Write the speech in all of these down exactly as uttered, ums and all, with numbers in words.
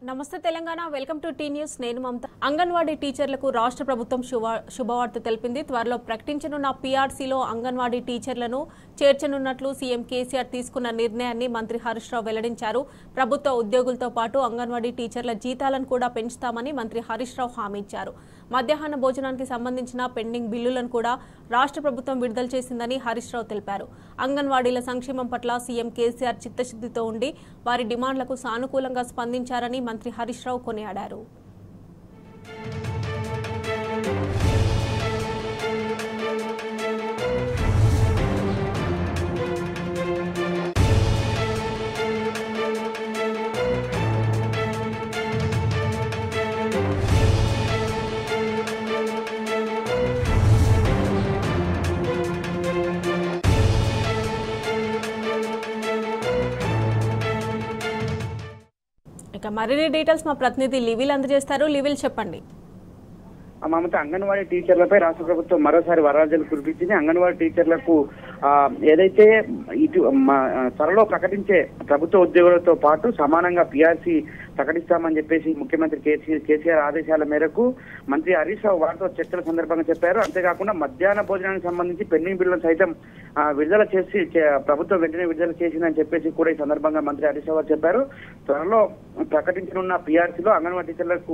నమస్తే Telangana welcome to T news నేను మమత అంగన్వాడీ టీచర్లకు రాష్ట్ర ప్రభుత్వం శుభవార్త తెలిపింది త్వరలో ప్రకటించనున్న పీఆర్సీలో అంగన్వాడీ టీచర్లను చేర్చనున్నట్లు సీఎం కేసీఆర్ తీసుకున్న నిర్ణయాన్ని మంత్రి హరీష్ రావు వెల్లడించారు ప్రభుత్వ ఉద్యోగులతో పాటు అంగన్వాడీ టీచర్ల జీతాలను కూడా పెంచుతామని మంత్రి హరీష్ రావు హామీ ఇచ్చారు మధ్యాహ్న భోజనానికి సంబంధించిన పెండింగ్ బిల్లులను కూడా రాష్ట్ర ప్రభుత్వం విడుదల చేసిందని హరీష్ రావు తెలిపారు అంగన్వాడీల సంక్షేమం పట్ల సీఎం కేసీఆర్ చిత్తశుద్ధితో ఉండి వారి డిమాండ్లకు సానుకూలంగా స్పందించారని మంత్రి హరీష్ రావు కొనియాడారు ఇక మరిన్ని డీటెయిల్స్ మా ప్రతినిధి లివిల్ అందజేస్తారు లివిల్ చెప్పండి మమత అంగన్వాడీ టీచర్లపై రాష్ట్ర ప్రభుత్వం మరోసారి వరాజాలు కురిపించింది అంగన్వాడీ టీచర్లకు ఏదైతే ఇటు త్వరలో ప్రకటించే ప్రభుత్వ ఉద్యోగులతో పాటు సమానంగా పీఆర్సీ ప్రకటిస్తామని చెప్పేసి ముఖ్యమంత్రి కేసీఆర్ ఆదేశాల మేరకు మంత్రి హరీష్ రావు వారితో చర్చల సందర్భంగా చెప్పారు అంతేకాకుండా మధ్యాహ్న భోజనానికి సంబంధించి పెండింగ్ బిల్లులను సైతం విడుదల చేసి ప్రభుత్వం వెంటనే విడుదల చేసిందని చెప్పేసి కూడా ఈ సందర్భంగా మంత్రి హరీష్ రావు చెప్పారు త్వరలో ప్రకటించనున్న పీఆర్సీలో అంగన్వాడీ టీచర్లకు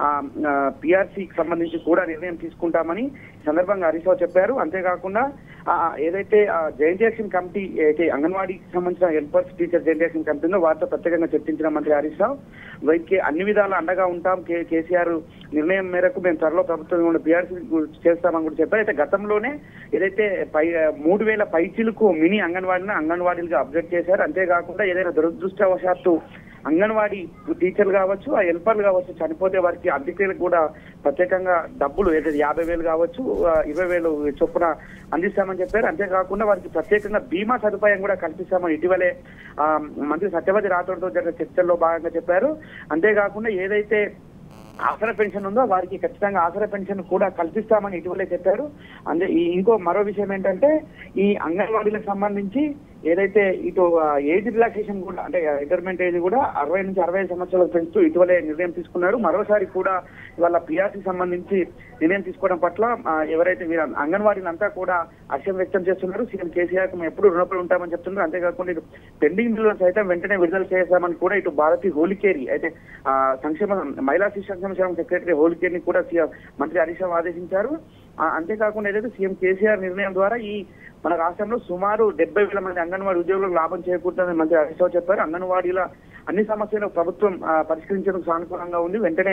పీఆర్సీకి సంబంధించి కూడా నిర్ణయం తీసుకుంటామని సందర్భంగా హరీష్ రావు చెప్పారు అంతేకాకుండా ఏదైతే జాయింట్ యాక్షన్ కమిటీ అయితే అంగన్వాడీకి సంబంధించిన helpers teacher joint action committee ఉందో వారితో ప్రత్యేకంగా చర్చించిన మంత్రి హరీష్ రావు వైద్య అన్ని విధాలు అండగా ఉంటాం కేసీఆర్ నిర్ణయం మేరకు మేము త్వరలో ప్రభుత్వం పీఆర్సీ చేస్తామని కూడా చెప్పారు అయితే గతంలోనే ఏదైతే పై మూడు వేల పైచీలకు మినీ అంగన్వాడీని అంగన్వాడీలుగా అప్డేట్ చేశారు అంతేకాకుండా ఏదైనా దురదృష్టవశాత్తు అంగన్వాడీ టీచర్లు కావచ్చు ఆ హెల్పర్లు కావచ్చు చనిపోతే వారికి అంత్యక్రియలకు కూడా ప్రత్యేకంగా డబ్బులు ఏదైతే యాభై వేలు కావచ్చు ఇరవై వేలు చొప్పున అందిస్తామని చెప్పారు అంతేకాకుండా వారికి ప్రత్యేకంగా బీమా సదుపాయం కూడా కల్పిస్తామని ఇటీవలే మంత్రి సత్యవతి రాథోడ్తో జరిగిన చర్చల్లో భాగంగా చెప్పారు అంతేకాకుండా ఏదైతే ఆసరా పెన్షన్ ఉందో వారికి ఖచ్చితంగా ఆసరా పెన్షన్ కూడా కల్పిస్తామని ఇటీవలే చెప్పారు అంటే ఇంకో మరో విషయం ఏంటంటే ఈ అంగన్వాడీలకు సంబంధించి ఏదైతే ఇటు ఏజ్ రిలాక్సేషన్ కూడా అంటే రిటైర్మెంట్ ఏజ్ కూడా అరవై నుంచి అరవై ఐదు సంవత్సరాలకు పెంచుతూ ఇటీవలే నిర్ణయం తీసుకున్నారు మరోసారి కూడా ఇవాళ పీఆర్సీ సంబంధించి నిర్ణయం తీసుకోవడం పట్ల ఎవరైతే అంగన్వాడీలంతా కూడా హర్షం వ్యక్తం చేస్తున్నారు సీఎం కేసీఆర్ మేము ఎప్పుడు రుణపడి ఉంటామని చెప్తున్నారు అంతేకాకుండా ఇటు పెండింగ్ బిల్లులను సైతం వెంటనే విడుదల చేస్తామని కూడా ఇటు భారతి హోలికేరి అయితే సంక్షేమ మహిళా శిశు సంక్షేమ సెక్రటరీ హోలికేరిని కూడా మంత్రి హరీష్ రావు ఆదేశించారు అంతేకాకుండా ఏదైతే సీఎం కేసీఆర్ నిర్ణయం ద్వారా ఈ మన రాష్ట్రంలో సుమారు డెబ్బై వేల మంది అంగన్వాడీ ఉద్యోగులకు లాభం చేకూరుతుందని మంత్రి హరీష్ రావు చెప్పారు అంగన్వాడీల అన్ని సమస్యలు ప్రభుత్వం పరిష్కరించడం సానుకూలంగా ఉంది వెంటనే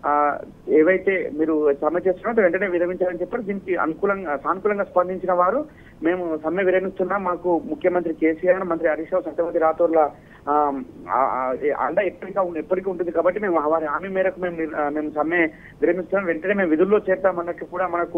ఏవైతే మీరు సమ్మె చేస్తున్నారో వెంటనే విరమించాలని చెప్పారు దీనికి అనుకూలంగా సానుకూలంగా స్పందించిన వారు మేము సమ్మె విరమిస్తున్నాం మాకు ముఖ్యమంత్రి కేసీఆర్ మంత్రి హరీష్ రావు సత్యవతి రాథోడ్ల అండ ఎప్పటికా ఎప్పటికీ ఉంటుంది కాబట్టి మేము వారి హామీ మేరకు మేము మేము సమ్మె విరమిస్తున్నాం వెంటనే మేము విధుల్లో చేరుతామన్నట్టు కూడా మనకు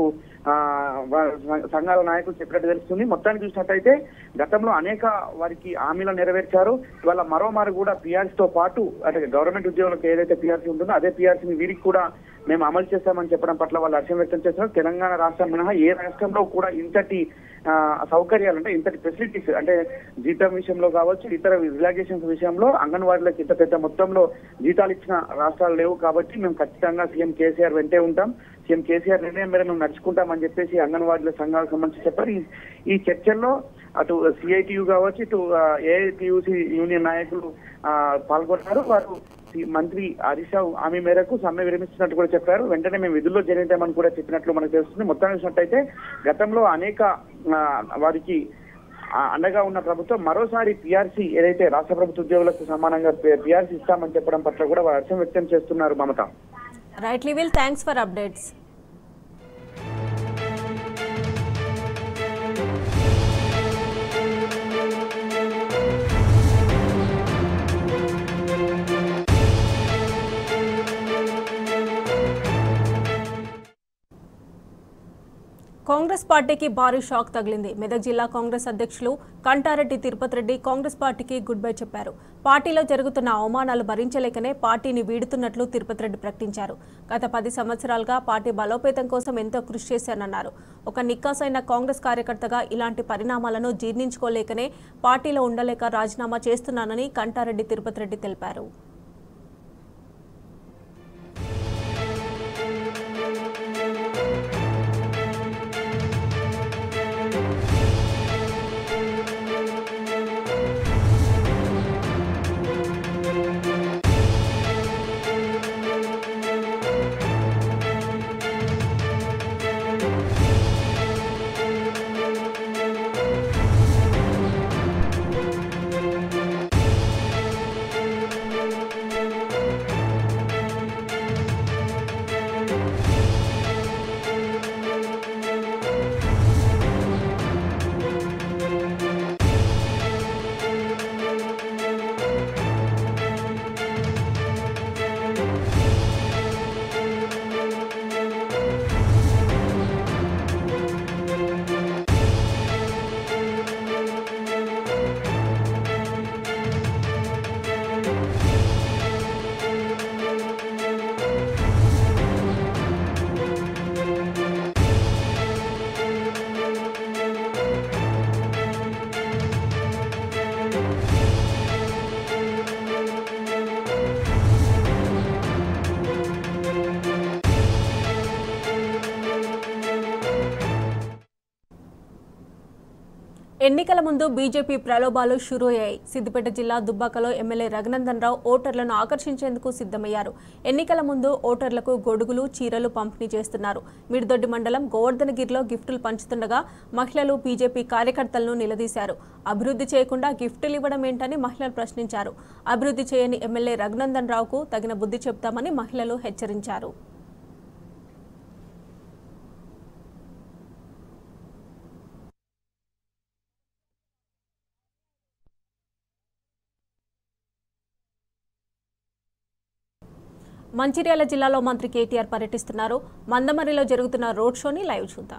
సంఘాల నాయకులు చెప్పినట్టు తెలుస్తుంది మొత్తాన్ని చూసినట్టయితే గతంలో అనేక వారికి హామీలను నెరవేర్చారు ఇవాళ మరోమారు కూడా పీఆర్సీతో పాటు అంటే గవర్నమెంట్ ఉద్యోగులకు ఏదైతే పీఆర్సీ ఉంటుందో అదే పీఆర్సీని వీరికి కూడా మేము అమలు చేస్తామని చెప్పడం పట్ల వాళ్ళు హర్షం వ్యక్తం చేస్తున్నారు తెలంగాణ రాష్ట్రం మినహా ఏ రాష్ట్రంలో కూడా ఇంతటి సౌకర్యాలు అంటే ఇంతటి ఫెసిలిటీస్ అంటే జీతం విషయంలో కావచ్చు ఇతర రిలాక్సేషన్స్ విషయంలో అంగన్వాడీలకు ఇంత పెద్ద మొత్తంలో జీతాలు ఇచ్చిన రాష్ట్రాలు లేవు కాబట్టి మేము ఖచ్చితంగా సీఎం కేసీఆర్ వెంటే ఉంటాం సీఎం కేసీఆర్ నిర్ణయం మీద మేము నడుచుకుంటామని చెప్పేసి అంగన్వాడీల సంఘాలకు సంబంధించి చెప్పారు ఈ చర్చల్లో అటు సిఐటియు కావచ్చు ఇటు ఏఐటియుసి యూనియన్ నాయకులు పాల్గొన్నారు వారు మంత్రి హరీష్ రావు హామీ మేరకు సమ్మె విరమిస్తున్నట్టు కూడా చెప్పారు వెంటనే మేము విధుల్లో చేరేద్దామని కూడా చెప్పినట్లు మనకు తెలుస్తుంది మొత్తాన్ని చూసినట్టయితే గతంలో అనేక వారికి అండగా ఉన్న ప్రభుత్వం మరోసారి పీఆర్సీ ఏదైతే రాష్ట్ర ప్రభుత్వ ఉద్యోగులకు సమానంగా పీఆర్సీ ఇస్తామని చెప్పడం పట్ల కూడా వారు హర్షం వ్యక్తం చేస్తున్నారు మమత రైట్ లివిల్ థ్యాంక్స్ ఫర్ అప్డేట్స్ కాంగ్రెస్ పార్టీకి భారీ షాక్ తగిలింది మెదక్ జిల్లా కాంగ్రెస్ అధ్యక్షులు కంటారెడ్డి తిరుపతి రెడ్డి కాంగ్రెస్ పార్టీకి గుడ్ బై చెప్పారు పార్టీలో జరుగుతున్న అవమానాలు భరించలేకనే పార్టీని వీడుతున్నట్లు తిరుపతి రెడ్డి ప్రకటించారు గత పది సంవత్సరాలుగా పార్టీ బలోపేతం కోసం ఎంతో కృషి చేశానన్నారు ఒక నిక్కాసైన కాంగ్రెస్ కార్యకర్తగా ఇలాంటి పరిణామాలను జీర్ణించుకోలేకనే పార్టీలో ఉండలేక రాజీనామా చేస్తున్నానని కంటారెడ్డి తిరుపతి రెడ్డి తెలిపారు ఎన్నికల ముందు బీజేపీ ప్రలోభాలు షురూ అయ్యాయి. సిద్దిపేట జిల్లా దుబ్బాకలో ఎమ్మెల్యే రఘునందన్ రావు ఓటర్లను ఆకర్షించేందుకు సిద్ధమయ్యారు. ఎన్నికల ముందు ఓటర్లకు గొడుగులు, చీరలు పంపిణీ చేస్తున్నారు. మిడిదొడ్డి మండలం గోవర్ధనగిరిలో గిఫ్టులు పంచుతుండగా మహిళలు బీజేపీ కార్యకర్తలను నిలదీశారు. అభివృద్ధి చేయకుండా గిఫ్టులు ఇవ్వడం ఏంటని మహిళలు ప్రశ్నించారు. అభివృద్ధి చేయని ఎమ్మెల్యే రఘునందన్ రావుకు తగిన బుద్ధి చెప్తామని మహిళలు హెచ్చరించారు. మంచిర్యాల జిల్లాలో మంత్రి కేటీఆర్ పర్యటిస్తున్నారు. మందమరిలో జరుగుతున్న రోడ్ షోని లైవ్ చూద్దాం.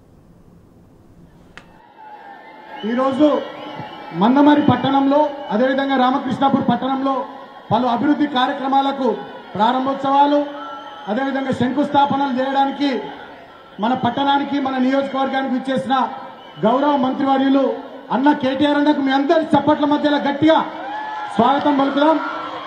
ఈరోజు మందమరి పట్టణంలో అదేవిధంగా రామకృష్ణాపూర్ పట్టణంలో పలు అభివృద్ధి కార్యక్రమాలకు ప్రారంభోత్సవాలు అదేవిధంగా శంకుస్థాపనలు చేయడానికి మన పట్టణానికి మన నియోజకవర్గానికి ఇచ్చేసిన గౌరవ మంత్రివర్యులు అన్న కేటీఆర్ అన్నకు మీ అందరి చప్పట్ల మధ్యలో గట్టిగా స్వాగతం పలుకుదాం.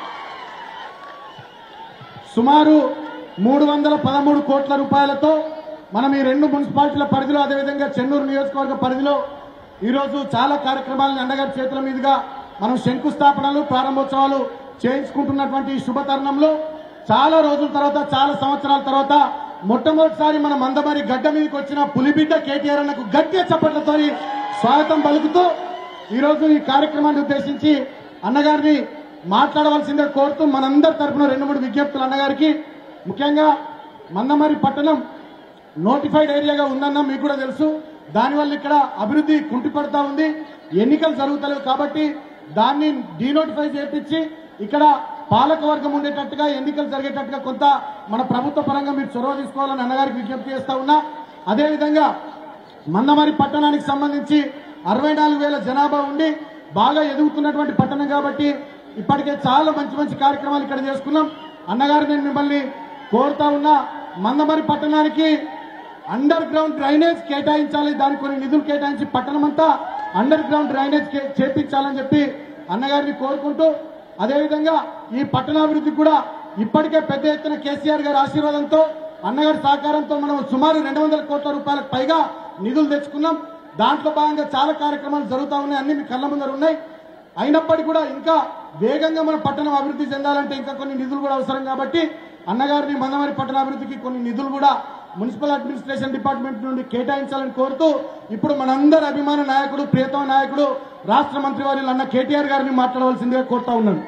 సుమారు మూడు వందల పదమూడు కోట్ల రూపాయలతో మనం ఈ రెండు మున్సిపాలిటీల పరిధిలో అదేవిధంగా చెన్నూరు నియోజకవర్గ పరిధిలో ఈరోజు చాలా కార్యక్రమాలను అన్నగారి చేతుల మీదుగా మనం శంకుస్థాపనలు ప్రారంభోత్సవాలు చేయించుకుంటున్నటువంటి శుభ తరుణంలో చాలా రోజుల తర్వాత చాలా సంవత్సరాల తర్వాత మొట్టమొదటిసారి మన మందమరి గడ్డ మీదకి వచ్చిన పులిబిడ్డ కేటీఆర్ అన్నకు గట్టిగా చప్పట్లతో స్వాగతం పలుకుతూ ఈరోజు ఈ కార్యక్రమాన్ని ఉద్దేశించి అన్నగారిని మాట్లాడవలసిందే కోరుతూ మనందరి తరఫున రెండు మూడు విజ్ఞప్తులు అన్నగారికి. ముఖ్యంగా మందమరి పట్టణం నోటిఫైడ్ ఏరియాగా ఉందన్న మీకు కూడా తెలుసు. దానివల్ల ఇక్కడ అభివృద్ధి కుంటిపడతా ఉంది. ఎన్నికలు జరుగుతలేవు కాబట్టి దాన్ని డీనోటిఫై చేయించి ఇక్కడ పాలక వర్గం ఉండేటట్టుగా ఎన్నికలు జరిగేటట్టుగా కొంత మన ప్రభుత్వ పరంగా మీరు చొరవ తీసుకోవాలని అన్నగారికి విజ్ఞప్తి చేస్తా ఉన్నా. అదేవిధంగా మందమరి పట్టణానికి సంబంధించి అరవై నాలుగు వేల జనాభా ఉండి బాగా ఎదుగుతున్నటువంటి పట్టణం కాబట్టి ఇప్పటికే చాలా మంచి మంచి కార్యక్రమాలు ఇక్కడ చేసుకున్నాం. అన్నగారు నేను మిమ్మల్ని కోరుతా ఉన్నా, మందమరి పట్టణానికి అండర్ గ్రౌండ్ డ్రైనేజ్ కేటాయించాలి, దానికి కొన్ని నిధులు కేటాయించి పట్టణం అంతా అండర్ గ్రౌండ్ డ్రైనేజ్ చేపించాలని చెప్పి అన్నగారిని కోరుకుంటూ అదేవిధంగా ఈ పట్టణాభివృద్ధి కూడా ఇప్పటికే పెద్ద ఎత్తున కేసీఆర్ గారి ఆశీర్వాదంతో అన్నగారి సహకారంతో మనం సుమారు రెండు వందల కోట్ల రూపాయలకు పైగా నిధులు తెచ్చుకున్నాం. దాంట్లో భాగంగా చాలా కార్యక్రమాలు జరుగుతూ ఉన్నాయి, అన్ని మీ కళ్ళ ముందర ఉన్నాయి. అయినప్పటికీ కూడా ఇంకా వేగంగా మన పట్టణం అభివృద్ధి చెందాలంటే ఇంకా కొన్ని నిధులు కూడా అవసరం కాబట్టి అన్నగారిని మందమరి పట్టణ అభివృద్ధికి కొన్ని నిధులు కూడా మున్సిపల్ అడ్మినిస్ట్రేషన్ డిపార్ట్మెంట్ నుండి కేటాయించాలని కోరుతూ ఇప్పుడు మనందరి అభిమాన నాయకుడు ప్రియతమ నాయకుడు రాష్ట్ర మంత్రి వారి అన్న కేటీఆర్ గారిని మాట్లాడవలసిందిగా కోరుతా ఉన్నాను.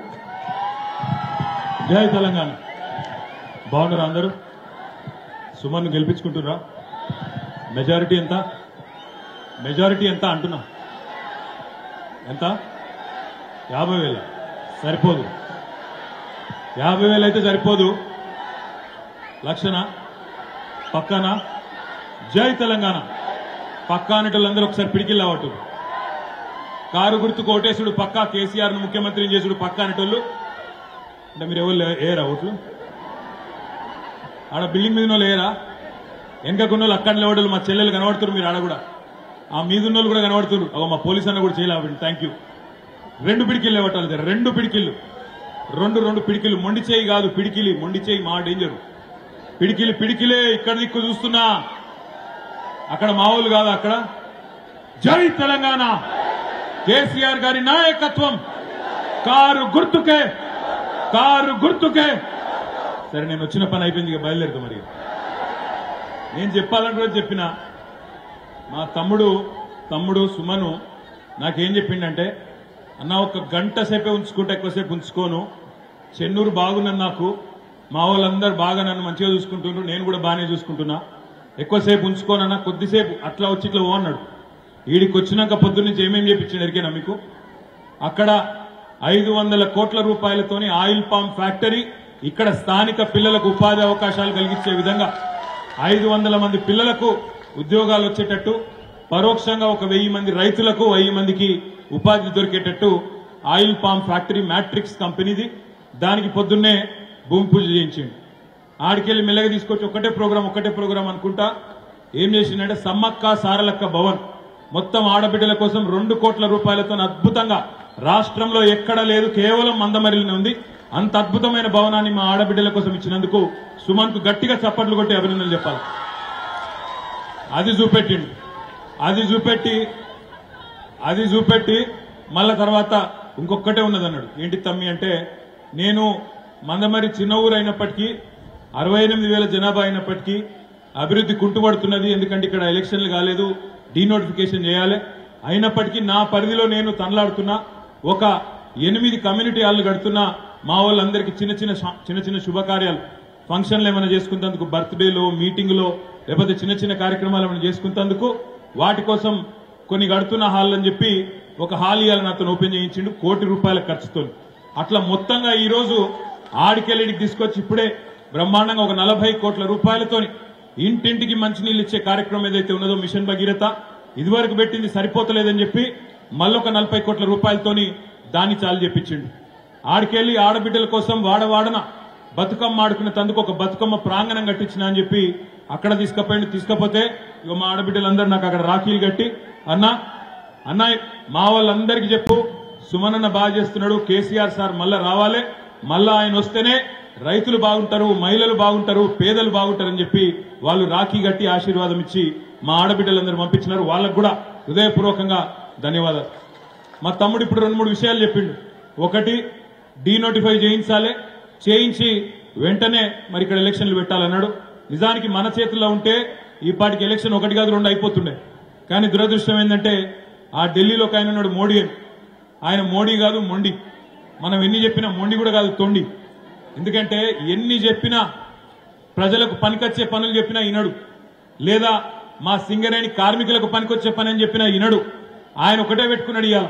జై తెలంగాణ. బాగున్నారు అందరూ? సుమన్ గెలిపించుకుంటున్నా. మెజారిటీ ఎంత మెజారిటీ ఎంత అంటున్నా? ఎంత? యాభై వేల సరిపోదు. యాభై వేలు అయితే సరిపోదు. లక్షణ పక్కన జై తెలంగాణ పక్కా అనేటోళ్ళందరూ ఒకసారి పిడికిల్లా అవట్టు. కారు గుర్తు కోటేశుడు పక్కా, కేసీఆర్ ను ముఖ్యమంత్రిని చేసుడు పక్కా అనేటోళ్ళు అంటే మీరు ఎవరు ఏరా ఓట్లు? ఆడ బిల్డింగ్ మీద వాళ్ళు ఏరా? వెనకకున్న వాళ్ళు అక్కడ లేవడలు మా చెల్లెలు కనబడుతున్నారు. మీరు ఆడ కూడా ఆ మీదున్న వాళ్ళు కూడా కనబడుతున్నారు. అవ మా పోలీసు అన్న కూడా చేయలేవు. Thank you. రెండు పిడికిళ్ళు ఇవ్వటాలి. రెండు పిడికిళ్ళు రెండు రెండు పిడికిళ్ళు మొండి చేయి కాదు, పిడికిలి. మొండి చేయి మా డేంజర్. పిడికిలి పిడికిలే. ఇక్కడ దిక్కు చూస్తున్నా, అక్కడ మామూలు కాదు. అక్కడ జై తెలంగాణ కేసీఆర్ గారి నాయకత్వం. కారు గుర్తుకే, కారు గుర్తుకే. సరే నేను వచ్చిన పని అయిపోయింది, ఇక బయలుదేరుతా. మరి నేను చెప్పాలంటే చెప్పిన మా తమ్ముడు తమ్ముడు సుమను నాకేం చెప్పిండంటే, అన్న ఒక గంట సేపే ఉంచుకుంటే ఎక్కువసేపు ఉంచుకోను, చెన్నూరు బాగున్నాను, నాకు మా వాళ్ళందరూ బాగా నన్ను మంచిగా చూసుకుంటున్నారు, నేను కూడా బాగానే చూసుకుంటున్నా, ఎక్కువసేపు ఉంచుకోనన్నా, కొద్దిసేపు అట్లా వచ్చి ఇట్లా ఓ అన్నాడు. వీడికి వచ్చినాక పొద్దు నుంచి ఏమేమి చెప్పించాడు ఎరికేనా మీకు? అక్కడ ఐదు వందల కోట్ల రూపాయలతోని ఆయిల్ పామ్ ఫ్యాక్టరీ, ఇక్కడ స్థానిక పిల్లలకు ఉపాధి అవకాశాలు కలిగించే విధంగా ఐదు వందల మంది పిల్లలకు ఉద్యోగాలు వచ్చేటట్టు, పరోక్షంగా ఒక వెయ్యి మంది రైతులకు వెయ్యి మందికి ఉపాధి దొరికేటట్టు ఆయిల్ పామ్ ఫ్యాక్టరీ మ్యాట్రిక్స్ కంపెనీది. దానికి పొద్దున్నే భూమి పూజ చేయించింది. ఆడికెళ్ళి మెల్లగా తీసుకొచ్చి ఒకటే ప్రోగ్రాం ఒకటే ప్రోగ్రాం అనుకుంటా ఏం చేసిందంటే సమ్మక్క సారలక్క భవన్ మొత్తం ఆడబిడ్డల కోసం రెండు కోట్ల రూపాయలతో అద్భుతంగా, రాష్ట్రంలో ఎక్కడా లేదు, కేవలం మందమరిలోనే ఉంది. అంత అద్భుతమైన భవనాన్ని మా ఆడబిడ్డల కోసం ఇచ్చినందుకు సుమన్ కు గట్టిగా చప్పట్లు కొట్టి అభినందనలు చెప్పాలి. అది చూపెట్టిండు. అది చూపెట్టి అది చూపెట్టి మళ్ళా తర్వాత ఇంకొక్కటే ఉన్నదన్నాడు. ఏంటి తమ్మి అంటే, నేను మందమరి చిన్న ఊరు అయినప్పటికీ అరవై ఎనిమిది వేల జనాభా అయినప్పటికీ అభివృద్ధి కుంటుపడుతున్నది. ఎందుకంటే ఇక్కడ ఎలక్షన్లు కాలేదు, డీనోటిఫికేషన్ చేయాలి. అయినప్పటికీ నా పరిధిలో నేను తనలాడుతున్నా. ఒక ఎనిమిది కమ్యూనిటీ హాల్లు కడుతున్నా. మా వాళ్ళందరికీ చిన్న చిన్న చిన్న చిన్న శుభకార్యాలు, ఫంక్షన్లు ఏమైనా చేసుకున్నందుకు, బర్త్డేలో, మీటింగ్లో, లేకపోతే చిన్న చిన్న కార్యక్రమాలు ఏమైనా చేసుకున్నందుకు వాటి కోసం కొన్ని కడుతున్న హాల్ అని చెప్పి ఒక హాల్ ఇవ్వాలని అతను ఓపెన్ చేయించిండు కోటి రూపాయల ఖర్చుతో. అట్లా మొత్తంగా ఈ రోజు ఆడికెళ్ళడికి తీసుకొచ్చి ఇప్పుడే బ్రహ్మాండంగా ఒక నలభై కోట్ల రూపాయలతోని ఇంటింటికి మంచినీళ్ళు ఇచ్చే కార్యక్రమం ఏదైతే ఉన్నదో మిషన్ భగీరథ, ఇదివరకు పెట్టింది సరిపోతలేదని చెప్పి మళ్ళొక నలభై కోట్ల రూపాయలతోని దాన్ని చాలు చెప్పించిండు. ఆడికెళ్లి ఆడబిడ్డల కోసం వాడవాడన బతుకమ్మ ఆడుకునే తందుకు ఒక బతుకమ్మ ప్రాంగణం కట్టించిన అని చెప్పి అక్కడ తీసుకపోయింది. తీసుకపోతే ఇక మా ఆడబిడ్డలందరూ నాకు అక్కడ రాఖీలు కట్టి, అన్నా అన్న మా వాళ్ళందరికీ చెప్పు, సుమనన్న బాగా చేస్తున్నాడు, కేసీఆర్ సార్ మళ్ళా రావాలి, మళ్ళా ఆయన వస్తేనే రైతులు బాగుంటారు, మహిళలు బాగుంటారు, పేదలు బాగుంటారని చెప్పి వాళ్ళు రాఖీ కట్టి ఆశీర్వాదం ఇచ్చి మా ఆడబిడ్డలందరూ పంపించినారు. వాళ్ళకు కూడా హృదయపూర్వకంగా ధన్యవాదాలు. మా తమ్ముడు ఇప్పుడు రెండు మూడు విషయాలు చెప్పిండు. ఒకటి, డీనోటిఫై చేయించాలి, చేయించి వెంటనే మరి ఇక్కడ ఎలక్షన్లు పెట్టాలన్నాడు. నిజానికి మన చేతుల్లో ఉంటే ఈ పాటికి ఎలక్షన్ ఒకటి కాదు రెండు అయిపోతుండే. కానీ దురదృష్టం ఏంటంటే ఆ ఢిల్లీలోకి ఆయన ఉన్నాడు మోడీ అని. ఆయన మోడీ కాదు మొండి. మనం ఎన్ని చెప్పినా మొండి కూడా కాదు, తొండి. ఎందుకంటే ఎన్ని చెప్పినా ప్రజలకు పనికొచ్చే పనులు చెప్పినా ఇనడు, లేదా మా సింగరేణి కార్మికులకు పనికొచ్చే పని అని చెప్పినా ఇనడు. ఆయన ఒకటే పెట్టుకున్నాడు. ఇవాళ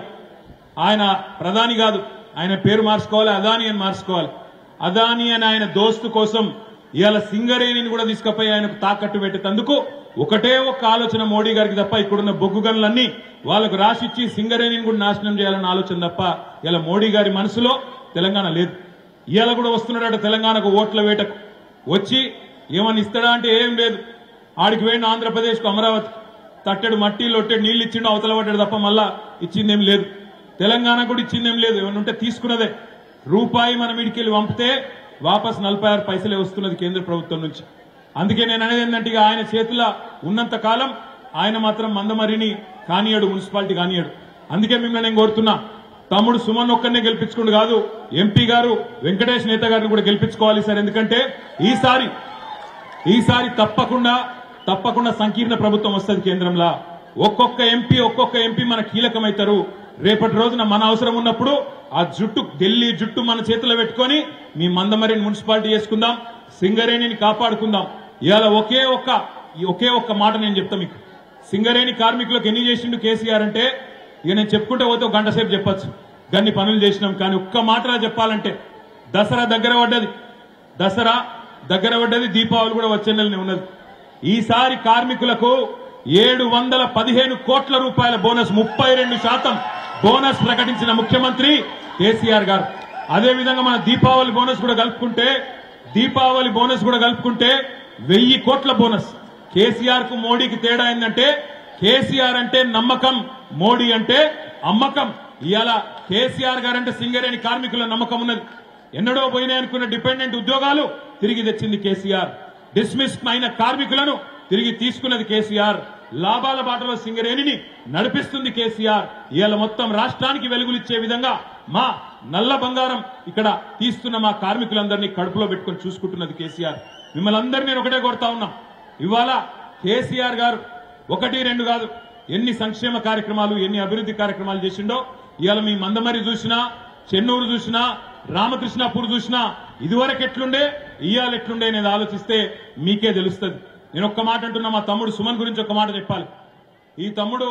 ఆయన ప్రధాని కాదు, ఆయన పేరు మార్చుకోవాలి, అదాని అని మార్చుకోవాలి. అదాని అని ఆయన దోస్తు కోసం ఇవాళ సింగరేణిని కూడా తీసుకుపోయి ఆయనకు తాకట్టు పెట్టేందుకు ఒకటే ఒక ఆలోచన మోడీ గారికి తప్ప, ఇక్కడున్న బొగ్గు గనులన్నీ వాళ్ళకు రాసిచ్చి సింగరేణిని కూడా నాశనం చేయాలన్న ఆలోచన తప్ప ఇలా మోడీ గారి మనసులో తెలంగాణ లేదు. ఇవాళ కూడా వస్తున్నాడట తెలంగాణకు ఓట్ల వేటకు. వచ్చి ఏమని ఇస్తాడా అంటే ఏం లేదు. ఆడికి పోయిన ఆంధ్రప్రదేశ్కు అమరావతి తట్టెడు మట్టి లొట్టెడు నీళ్లు ఇచ్చిండు, అవతల పడ్డాడు తప్ప మళ్ళా ఇచ్చిందేం లేదు. తెలంగాణ కూడా ఇచ్చిందేం లేదు. ఏమన్నా ఉంటే తీసుకున్నదే. రూపాయి మనం ఇడికెళ్ళి పంపితే వాపస్ నలభై ఆరు పైసలే వస్తున్నది కేంద్ర ప్రభుత్వం నుంచి. అందుకే నేను అనేది ఏంటంటే ఆయన చేతుల ఉన్నంత కాలం ఆయన మాత్రం మందమరిని కానియాడు, మున్సిపాలిటీ కానియాడు. అందుకే మిమ్మల్ని నేను కోరుతున్నా, తమ్ముడు సుమన్ ఒక్కరినే గెలిపించుకుంటూ కాదు, ఎంపీ గారు వెంకటేష్ నేత గారిని కూడా గెలిపించుకోవాలి సార్. ఎందుకంటే ఈసారి ఈసారి తప్పకుండా తప్పకుండా సంకీర్ణ ప్రభుత్వం వస్తుంది కేంద్రంలో. ఒక్కొక్క ఎంపీ ఒక్కొక్క ఎంపీ మన కీలకమవుతారు. రేపటి రోజున మన అవసరం ఉన్నప్పుడు ఆ జుట్టు ఢిల్లీ జుట్టు మన చేతిలో పెట్టుకొని మీ మందమరిని మున్సిపాలిటీ చేసుకుందాం, సింగరేణిని కాపాడుకుందాం. ఇవాళ ఒకే ఒక్క ఒకే ఒక్క మాట నేను చెప్తా మీకు. సింగరేణి కార్మికులకు ఎన్ని చేసిండు కేసీఆర్ అంటే ఇక నేను చెప్పుకుంటే పోతే ఒక గంట సేపు చెప్పచ్చు, గన్ని పనులు చేసినాం. కానీ ఒక్క మాటలా చెప్పాలంటే దసరా దగ్గర పడ్డది, దసరా దగ్గర పడ్డది, దీపావళి కూడా వచ్చే నెలనే ఉన్నది. ఈసారి కార్మికులకు ఏడు వందల పదిహేను కోట్ల రూపాయల బోనస్, ముప్పై రెండు శాతం బోనస్ ప్రకటించిన ముఖ్యమంత్రి కేసీఆర్ గారు. అదేవిధంగా మన దీపావళి బోనస్ కూడా కలుపుకుంటే దీపావళి బోనస్ కూడా కలుపుకుంటే వెయ్యి కోట్ల బోనస్. కేసీఆర్ కు మోడీకి తేడా ఏంటంటే కేసీఆర్ అంటే నమ్మకం, మోడీ అంటే అమ్మకం. ఇవాళ కేసీఆర్ గారంటే సింగరేణి కార్మికుల నమ్మకం ఉన్నది. ఎన్నడో పోయినాయి అనుకున్న డిపెండెంట్ ఉద్యోగాలు తిరిగి తెచ్చింది కేసీఆర్. డిస్మిస్ అయిన కార్మికులను తిరిగి తీసుకున్నది కేసీఆర్. లాభాల బాటలో సింగరేణిని నడిపిస్తుంది కేసీఆర్. ఇవాళ మొత్తం రాష్ట్రానికి వెలుగులిచ్చే విధంగా మా నల్ల బంగారం ఇక్కడ తీస్తున్న మా కార్మికులందరినీ కడుపులో పెట్టుకుని చూసుకుంటున్నది కేసీఆర్. మిమ్మల్ని అందరినీ నేను ఒకటే కోరుతా ఉన్నా, ఇవాళ కేసీఆర్ గారు ఒకటి రెండు కాదు ఎన్ని సంక్షేమ కార్యక్రమాలు ఎన్ని అభివృద్ధి కార్యక్రమాలు చేసిండో. ఇవాళ మీ మందమరి చూసినా, చెన్నూరు చూసినా, రామకృష్ణాపూర్ చూసినా ఇదివరకు ఎట్లుండే ఇవాళ ఎట్లుండే అనేది ఆలోచిస్తే మీకే తెలుస్తుంది. నేను ఒక్క మాట అంటున్నా, మా తమ్ముడు సుమన్ గురించి ఒక్క మాట చెప్పాలి. ఈ తమ్ముడు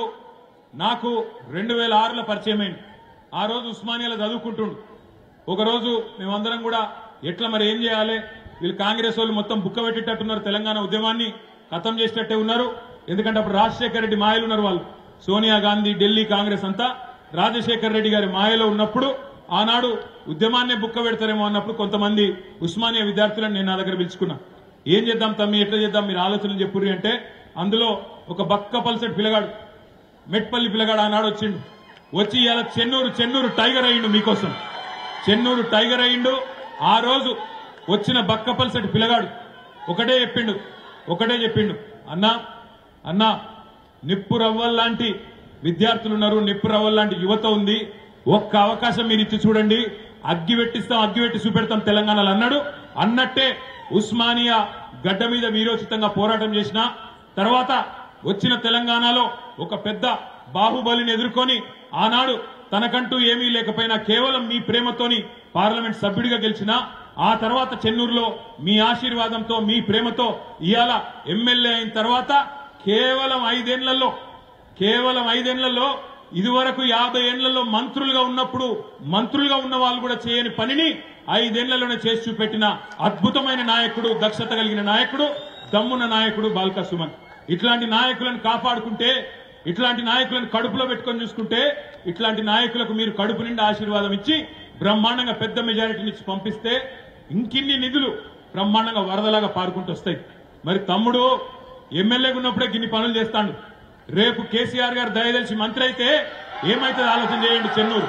నాకు రెండు వేల ఆరులో పరిచయం అయింది. ఆ రోజు ఉస్మానియాలో చదువుకుంటుండు. ఒకరోజు మేమందరం కూడా ఎట్లా మరి ఏం చేయాలి, వీళ్ళు కాంగ్రెస్ వాళ్ళు మొత్తం బుక్క పెట్టేటట్టున్నారు, తెలంగాణ ఉద్యమాన్ని ఖతం చేసేటట్టే ఉన్నారు. ఎందుకంటే అప్పుడు రాజశేఖర రెడ్డి మాయలు ఉన్నారు వాళ్ళు, సోనియా గాంధీ, ఢిల్లీ కాంగ్రెస్ అంతా రాజశేఖర రెడ్డి గారి మాయలో ఉన్నప్పుడు ఆనాడు ఉద్యమాన్నే బుక్క పెడతారేమో అన్నప్పుడు కొంతమంది ఉస్మానియా విద్యార్థులను నేను నా దగ్గర పిలుచుకున్నా. ఏం చేద్దాం తమ్మి, ఎట్లా చేద్దాం, మీరు ఆలోచనలు చెప్పుర్రి అంటే అందులో ఒక బక్క పల్సెట్ పిల్లగాడు, మెట్పల్లి పిల్లగాడు ఆనాడు వచ్చిండు. వచ్చి ఇలా చెన్నూరు చెన్నూరు టైగర్ అయ్యిండు మీకోసం, చెన్నూరు టైగర్ అయ్యిండు. ఆ రోజు వచ్చిన బక్క పల్సెట్ పిల్లగాడు ఒకటే చెప్పిండు ఒకటే చెప్పిండు అన్నా అన్నా నిప్పు రవ్వల్లాంటి విద్యార్థులు ఉన్నారు, నిప్పురవ్వల్ లాంటి యువత ఉంది. ఒక్క అవకాశం మీరు ఇచ్చి చూడండి, అగ్గి పెట్టిస్తాం, అగ్గి పెట్టి చూపెడతాం తెలంగాణలో అన్నాడు. అన్నట్టే ఉస్మానియా గడ్డ మీద వీరోచితంగా పోరాటం చేసిన తర్వాత వచ్చిన తెలంగాణలో ఒక పెద్ద బాహుబలిని ఎదుర్కొని ఆనాడు తనకంటూ ఏమీ లేకపోయినా కేవలం మీ ప్రేమతోని పార్లమెంట్ సభ్యుడిగా గెలిచిన ఆ తర్వాత చెన్నూరులో మీ ఆశీర్వాదంతో మీ ప్రేమతో ఇవాళ ఎమ్మెల్యే అయిన తర్వాత కేవలం ఐదేళ్లలో కేవలం ఐదేళ్లలో ఇదివరకు యాభై ఏళ్లలో మంత్రులుగా ఉన్నప్పుడు మంత్రులుగా ఉన్న వాళ్ళు కూడా చేయని పనిని ఐదేళ్లలోనే చేసి చూపెట్టిన అద్భుతమైన నాయకుడు, దక్షత కలిగిన నాయకుడు, దమ్మున నాయకుడు బాల్కా సుమన్. ఇట్లాంటి నాయకులను కాపాడుకుంటే, ఇట్లాంటి నాయకులను కడుపులో పెట్టుకొని చూసుకుంటే, ఇట్లాంటి నాయకులకు మీరు కడుపు నిండా ఆశీర్వాదం ఇచ్చి బ్రహ్మాండంగా పెద్ద మెజారిటీని ఇచ్చి పంపిస్తే ఇంకిన్ని నిధులు బ్రహ్మాండంగా వరదలాగా పారుకుంటూ వస్తాయి. మరి తమ్ముడు ఎమ్మెల్యేగా ఉన్నప్పుడే గిన్ని పనులు చేస్తాడు. రేపు కేసీఆర్ గారు దయదలిచి మంత్రి అయితే ఏమైతుంది ఆలోచన చేయండి. చెన్నూరు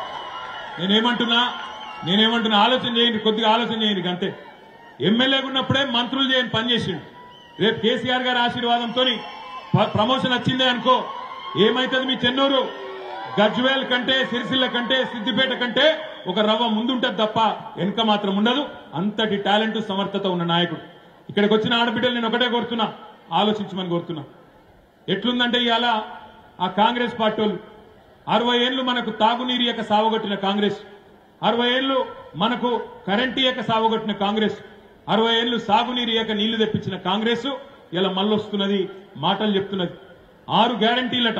నేనేమంటున్నా నేనేమంటున్నా ఆలోచన చేయండి, కొద్దిగా ఆలోచన చేయండి అంతే. ఎమ్మెల్యేగా ఉన్నప్పుడే మంత్రులు చేయని పని చేసిండు. రేపు కేసీఆర్ గారి ఆశీర్వాదంతో ప్రమోషన్ వచ్చిందే అనుకో, ఏమైతుంది మీ చెన్నూరు? గజ్వేల్ కంటే, సిరిసిల్ల కంటే, సిద్దిపేట కంటే ఒక రవ్వ ముందుంటది తప్ప వెనుక మాత్రం ఉండదు. అంతటి టాలెంట్, సమర్థత ఉన్న నాయకుడు. ఇక్కడికి వచ్చిన ఆడబిడ్డలు నేను ఒకటే కోరుతున్నా, ఆలోచించమని కోరుతున్నా. ఎట్లుందంటే ఇవాళ ఆ కాంగ్రెస్ పార్టీ వాళ్ళు అరవై ఏళ్లు మనకు తాగునీరు యొక్క సావగొట్టిన కాంగ్రెస్, అరవై ఏళ్లు మనకు కరెంటు యొక్క సావగొట్టిన కాంగ్రెస్, అరవై ఏళ్లు సాగునీరు యొక్క నీళ్లు తెప్పించిన కాంగ్రెస్ ఇలా మళ్ళొస్తున్నది, మాటలు చెప్తున్నది. ఆరు గ్యారంటీలట,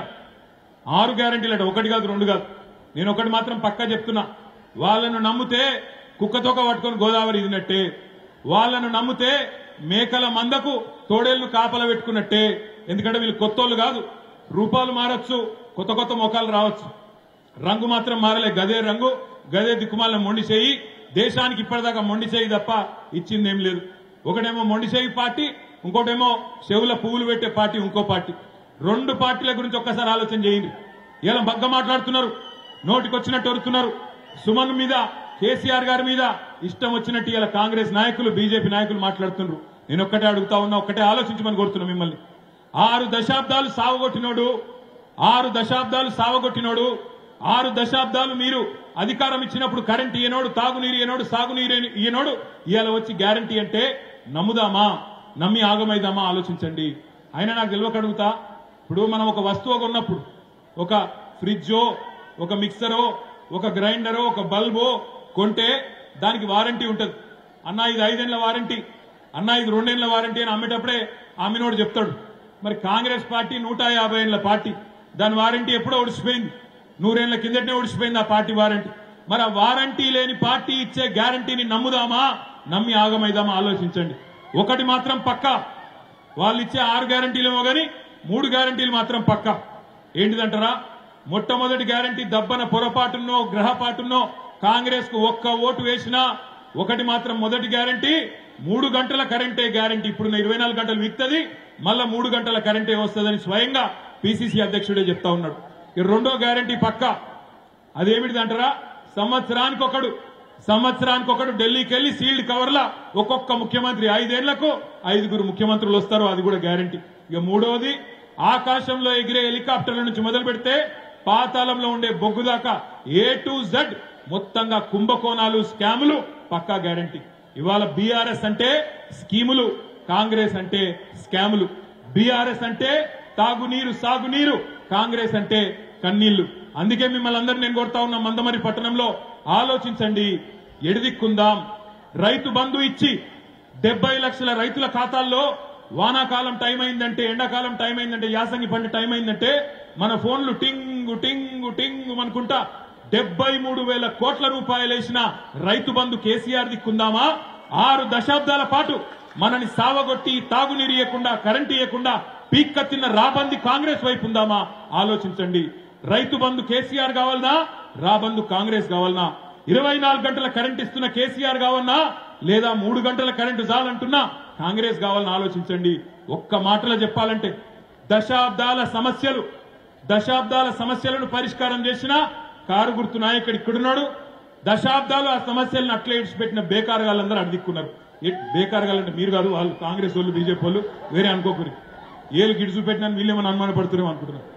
ఆరు గ్యారంటీలట, ఒకటి కాదు రెండు కాదు. నేను ఒకటి మాత్రం పక్కా చెప్తున్నా, వాళ్ళను నమ్మితే కుక్కతోక పట్టుకొని గోదావరి ఇదినట్టే, వాళ్ళను నమ్మితే మేకల మందకు తోడేళ్లు కాపల పెట్టుకున్నట్టే. ఎందుకంటే వీళ్ళు కొత్తోళ్ళు కాదు, రూపాలు మారచ్చు, కొత్త కొత్త ముఖాలు రావచ్చు, రంగు మాత్రం మారలే. గదే రంగు, గదే దిక్కుమాల మొండి చేయి. దేశానికి ఇప్పటిదాకా మొండి చేయి తప్ప ఇచ్చిందేం లేదు. ఒకటేమో మొండి చేయి పార్టీ, ఇంకోటేమో చెవుల పువ్వులు పెట్టే పార్టీ, ఇంకో పార్టీ. రెండు పార్టీల గురించి ఒక్కసారి ఆలోచన చేయండి. ఇలా బగ్గ మాట్లాడుతున్నారు, నోటికొచ్చినట్టు వరుతున్నారు. సుమన్ మీద, కేసీఆర్ గారి మీద ఇష్టం వచ్చినట్టు ఇలా కాంగ్రెస్ నాయకులు, బీజేపీ నాయకులు మాట్లాడుతున్నారు. నేను ఒక్కటే అడుగుతా ఉన్నా, ఒక్కటే ఆలోచించమని కోరుతున్నా మిమ్మల్ని. ఆరు దశాబ్దాలు సావగొట్టినోడు, ఆరు దశాబ్దాలు సావగొట్టినోడు, ఆరు దశాబ్దాలు మీరు అధికారం ఇచ్చినప్పుడు కరెంట్ ఇయ్యనోడు, తాగునీరు ఇయ్యనోడు, సాగునీరు ఇయ్యనోడు ఇవాళ వచ్చి గ్యారంటీ అంటే నమ్ముదామా, నమ్మి ఆగమైదామా ఆలోచించండి. అయినా నాకు తెలియక అడుగుతా, ఇప్పుడు మనం ఒక వస్తువు కొన్నప్పుడు, ఒక ఫ్రిడ్జో, ఒక మిక్సరో, ఒక గ్రైండరో, ఒక బల్బో కొంటే దానికి వారంటీ ఉంటుంది. అన్నా ఇది ఐదేళ్ల వారంటీ, అన్నా ఇది రెండేళ్ల వారంటీ అని అమ్మేటప్పుడే అమ్మినోడు చెప్తాడు. మరి కాంగ్రెస్ పార్టీ నూట యాభై ఏళ్ల పార్టీ, దాని వారంటీ ఎప్పుడో ఒడిచిపోయింది, నూరేళ్ల కిందటనే ఒడిచిపోయింది ఆ పార్టీ వారంటీ. మరి ఆ వారంటీ లేని పార్టీ ఇచ్చే గ్యారంటీని నమ్ముదామా, నమ్మి ఆగమైదామా ఆలోచించండి. ఒకటి మాత్రం పక్కా, వాళ్ళు ఇచ్చే ఆరు గ్యారంటీలేమో గాని మూడు గ్యారంటీలు మాత్రం పక్కా. ఏంటిదంటారా? మొట్టమొదటి గ్యారంటీ దబ్బన పొరపాటున్నో గ్రహపాటున్నో కాంగ్రెస్ కు ఒక్క ఓటు వేసినా ఒకటి మాత్రం మొదటి గ్యారంటీ మూడు గంటల కరెంటే గ్యారంటీ. ఇప్పుడున్న ఇరవై నాలుగు గంటలు విత్తది, మళ్ళా మూడు గంటల కరెంటే వస్తుందని స్వయంగా పిసిసి అధ్యక్షుడే చెప్తా ఉన్నాడు. రెండో గ్యారంటీ పక్కా, అదేమిటిదంటారా? సంవత్సరానికి ఒకడు సంవత్సరానికి ఒకడు ఢిల్లీకి వెళ్లి సీల్డ్ కవర్ల ఒక్కొక్క ముఖ్యమంత్రి, ఐదేళ్లకు ఐదుగురు ముఖ్యమంత్రులు వస్తారు, అది కూడా గ్యారంటీ. ఇక మూడవది, ఆకాశంలో ఎగిరే హెలికాప్టర్ల నుంచి మొదలు పెడితే పాతాళంలో ఉండే బొగ్గు దాకా ఏ టు జెడ్ మొత్తంగా కుంభకోణాలు, స్కాములు పక్కా గ్యారంటీ. ఇవాళ బీఆర్ఎస్ అంటే స్కీములు, కాంగ్రెస్ అంటే స్కాములు. బీఆర్ఎస్ అంటే తాగునీరు, సాగునీరు, కాంగ్రెస్ అంటే కన్నీళ్లు. అందుకే మిమ్మల్ని అందరూ నేను కోరుతా ఉన్నా, మందమరి పట్టణంలో ఆలోచించండి, ఎడిదిక్కుందాం. రైతు బంధు ఇచ్చి డెబ్బై లక్షల రైతుల ఖాతాల్లో వానాకాలం టైం అయిందంటే, ఎండాకాలం టైం అయిందంటే, యాసంగి పంట టైం అయిందంటే మన ఫోన్లు టింగు టింగు టింగు అనుకుంటా డెబ్బై మూడు వేల కోట్ల రూపాయలు వేసిన రైతు బంధు కేసీఆర్ దిక్కుందామా? ఆరు దశాబ్దాల పాటు మనని సావగొట్టి తాగునీరు ఇవ్వకుండా, కరెంటు ఇవ్వకుండా పీక్క తిన్న రాబంది కాంగ్రెస్ వైపు ఉందామా? ఆలోచించండి. రైతు బంధు కేసీఆర్ కావాలనా, రాబందు కాంగ్రెస్ కావాలనా? ఇరవై నాలుగు గంటల కరెంట్ ఇస్తున్న కేసీఆర్ కావాలనా, లేదా మూడు గంటల కరెంటు చాలంటున్నా కాంగ్రెస్ కావాలని ఆలోచించండి. ఒక్క మాటలో చెప్పాలంటే దశాబ్దాల సమస్యలు దశాబ్దాల సమస్యలను పరిష్కారం చేసిన కారు గుర్తు నాయకుడు ఇక్కడున్నాడు. దశాబ్దాలు ఆ సమస్యలను అట్లే ఇడిచిపెట్టిన బేకారగాళ్ళందరూ అడిదిక్కున్నారు. బేకారగాలంటే మీరు కాదు, వాళ్ళు కాంగ్రెస్ వాళ్ళు, బీజేపీ వాళ్ళు, వేరే అనుకోకూరి. ఏళ్ళు గిడిచి పెట్టినా వీళ్ళేమని అనుమానపడుతున్నాం అనుకుంటున్నారు.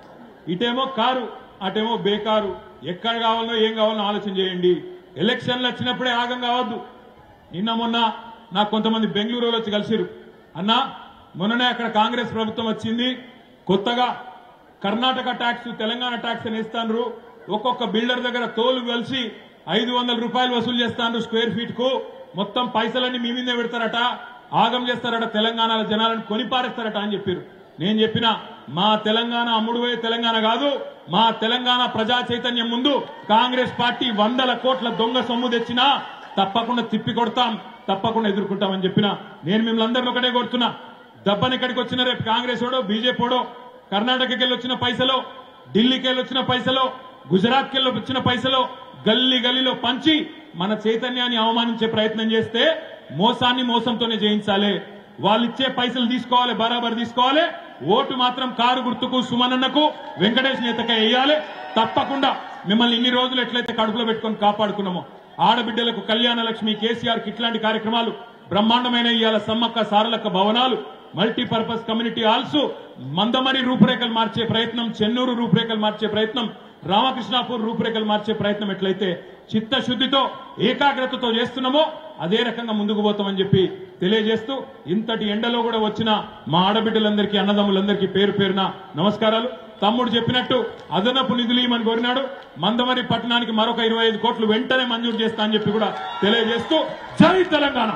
ఇటేమో కారు అటేమో బేకారు. ఎక్కడ కావాలో ఏం కావాలో ఆలోచన చేయండి. ఎలక్షన్లు వచ్చినప్పుడే ఆగం కావద్దు. నిన్న మొన్న నాకు కొంతమంది బెంగళూరులో వచ్చి కలిసిరు. అన్నా మొన్ననే అక్కడ కాంగ్రెస్ ప్రభుత్వం వచ్చింది, కొత్తగా కర్ణాటక ట్యాక్స్ తెలంగాణ ట్యాక్స్ అని ఇస్తాను, ఒక్కొక్క బిల్డర్ దగ్గర తోలు కలిసి ఐదు వందల రూపాయలు వసూలు చేస్తాను స్క్వేర్ ఫీట్ కు, మొత్తం పైసలన్నీ మీ మీదే పెడతారట, ఆగం చేస్తారట, తెలంగాణ జనాలను కొనిపారేస్తారట అని చెప్పారు. నేను చెప్పిన మా తెలంగాణ అమ్ముడుపోయే తెలంగాణ కాదు, మా తెలంగాణ ప్రజా చైతన్యం ముందు కాంగ్రెస్ పార్టీ వందల కోట్ల దొంగ సొమ్ము తెచ్చినా తప్పకుండా తిప్పి కొడతాం, తప్పకుండా ఎదుర్కొంటామని చెప్పిన. నేను మిమ్మల్ని అందరినీ ఒకటే కొడుతున్నా, దబ్బని ఇక్కడికి వచ్చిన రేపు కాంగ్రెస్ ఓడో బీజేపీ ఓడో కర్ణాటకకి వెళ్ళి వచ్చిన పైసలో, ఢిల్లీకి వెళ్ళి వచ్చిన పైసలో, గుజరాత్కి వెళ్ళి వచ్చిన పైసలో గల్లీ గల్లీలో పంచి మన చైతన్యాన్ని అవమానించే ప్రయత్నం చేస్తే మోసాన్ని మోసంతోనే జయించాలి. వాళ్ళు ఇచ్చే పైసలు తీసుకోవాలి, బరాబర్ తీసుకోవాలి. ఓటు మాత్రం కారు గుర్తుకు, సుమనన్నకు, వెంకటేష్ నేతకే వేయాలి. తప్పకుండా మిమ్మల్ని ఇన్ని రోజులు ఎట్లయితే కడుపులో పెట్టుకొని కాపాడుకున్నామో, ఆడబిడ్డలకు కళ్యాణ లక్ష్మి, కేసీఆర్ కి ఇట్లాంటి కార్యక్రమాలు బ్రహ్మాండమైన ఇవాళ సమ్మక్క సారలక్క భవనాలు, మల్టీపర్పస్ కమ్యూనిటీ హాల్స్, మందమరి రూపురేఖలు మార్చే ప్రయత్నం, చెన్నూరు రూపురేఖలు మార్చే ప్రయత్నం, రామకృష్ణాపూర్ రూపురేఖలు మార్చే ప్రయత్నం ఎట్లయితే చిత్తశుద్ధితో ఏకాగ్రతతో చేస్తున్నామో అదే రకంగా ముందుకు పోతామని చెప్పి తెలియజేస్తూ, ఇంతటి ఎండలో కూడా వచ్చిన మా ఆడబిడ్డలందరికీ, అన్నదమ్ములందరికీ పేరు పేరున నమస్కారాలు. తమ్ముడు చెప్పినట్టు అదనపు నిధులు ఇవ్వమని కోరినాడు. మందమరి పట్టణానికి మరొక ఇరవై ఐదు కోట్లు వెంటనే మంజూరు చేస్తా అని చెప్పి కూడా తెలియజేస్తూ, జై తెలంగాణ.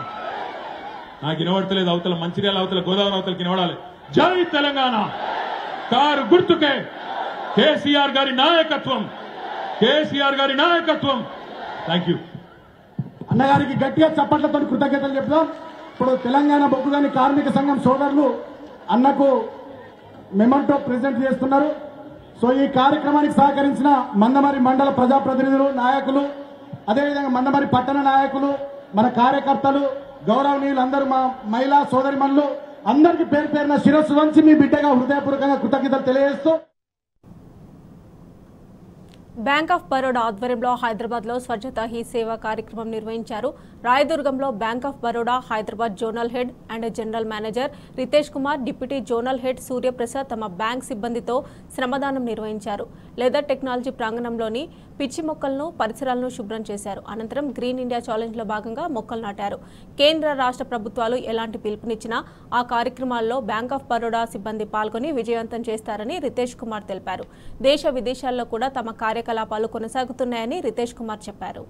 నాకు వినబడతలేదు, అవతల మంచిర్యాల అవతల గోదావరి అవతలకి వినబడాలి. జై తెలంగాణ. కారు గుర్తుకే కేసీఆర్ గారి నాయకత్వం, కేసీఆర్ గారి నాయకత్వం. Thank you. అన్నగారికి గట్టిగా చప్పట్లతో కృతజ్ఞతలు చెప్తాం. ఇప్పుడు తెలంగాణ బొగ్గుగని కార్మిక సంఘం సోదరులు అన్నకు మెమంటో ప్రెజెంట్ చేస్తున్నారు. సో ఈ కార్యక్రమానికి సహకరించిన మందమరి మండల ప్రజాప్రతినిధులు, నాయకులు, అదేవిధంగా మందమరి పట్టణ నాయకులు, మన కార్యకర్తలు, గౌరవనీయులు అందరూ, మా మహిళా సోదరిమణులు అందరికీ పేరు పేరున శిరస్సు వంచి మీ బిడ్డగా హృదయపూర్వకంగా కృతజ్ఞతలు తెలియజేస్తూ, బ్యాంక్ ఆఫ్ బరోడా ఆధ్వర్యంలో హైదరాబాద్ లో స్వచ్ఛత హీ సేవ కార్యక్రమం నిర్వహించారు. రాయదుర్గంలో bank of Baroda Hyderabad zonal head and general manager Ritesh Kumar, deputy zonal head Suryaprasad తమ బ్యాంక్ సిబ్బందితో శ్రమదానం నిర్వహించారు. లెదర్ టెక్నాలజీ ప్రాంగణంలోని పిచ్చి మొక్కలను, పరిసరాలను శుభ్రం చేశారు. అనంతరం గ్రీన్ ఇండియా ఛాలెంజ్ లో భాగంగా మొక్కలు నాటారు. కేంద్ర రాష్ట్ర ప్రభుత్వాలు ఎలాంటి పిలుపునిచ్చినా ఆ కార్యక్రమాల్లో బ్యాంక్ ఆఫ్ బరోడా సిబ్బంది పాల్గొని విజయవంతం చేస్తారని రితేష్ కుమార్ తెలిపారు. దేశ విదేశాల్లో కూడా తమ కార్యకలాపాలు కొనసాగుతున్నాయని రితేష్ కుమార్ చెప్పారు.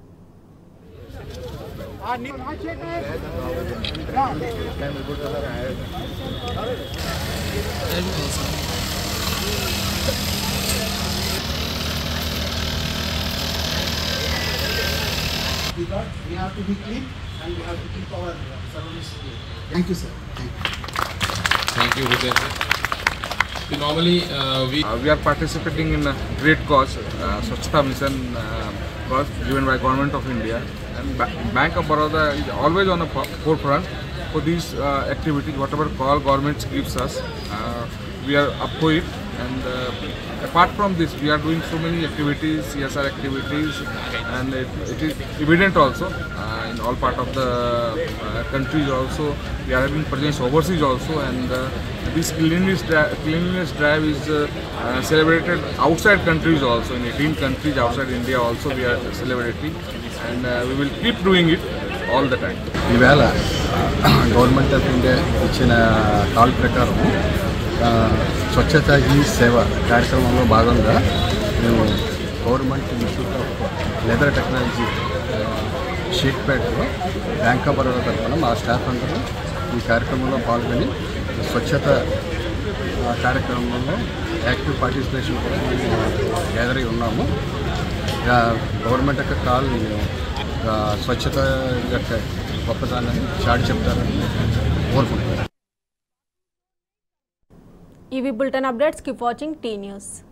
Because we have to be clean and we have to keep our surroundings clean. Thank you, sir. Thank you. Thank you, Ritesh. So normally uh, we uh, we are participating in a great cause, uh, Swachhata Mission uh, cause given by Government of India, and ba Bank of Baroda is always on the forefront for these uh, activities. Whatever call government gives us, uh, we are up for it. And uh, apart from this, we are doing so many activities, C S R activities, and it, it is evident also uh, in all part of the uh, countries also. We are having presence overseas also, and uh, this cleanliness drive, cleanliness drive is uh, uh, celebrated outside countries also. In eighteen countries outside India also we are celebrating, and uh, we will keep doing it all the time. ఈవేళ government of India ఇచ్చిన call ప్రకారం స్వచ్ఛత హీ సేవ కార్యక్రమంలో భాగంగా మేము government institute of leather technology షేక్పేటలో bank of Baroda తరఫున మా staff అందరూ ఈ కార్యక్రమంలో పాల్గొని స్వచ్ఛత కార్యక్రమంలో యాక్టివ్ పార్టిసిపేషన్ కోసం గ్యాదర్ అయి ఉన్నాము. గవర్నమెంట్ యొక్క కాల్ స్వచ్ఛత యొక్క గొప్పతనాన్ని చాటి చెప్తారని కోరుకుంటున్నాను. ఈవీ bulletin updates, keep watching T news.